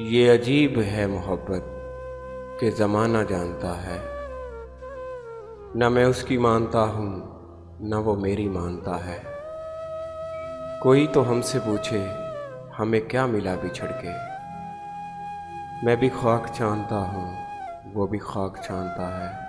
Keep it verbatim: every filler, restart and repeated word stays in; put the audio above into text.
ये अजीब है मोहब्बत कि ज़माना जानता है, न मैं उसकी मानता हूँ न वो मेरी मानता है। कोई तो हमसे पूछे हमें क्या मिला बिछड़ के, मैं भी खाक जानता हूँ वो भी खाक जानता है।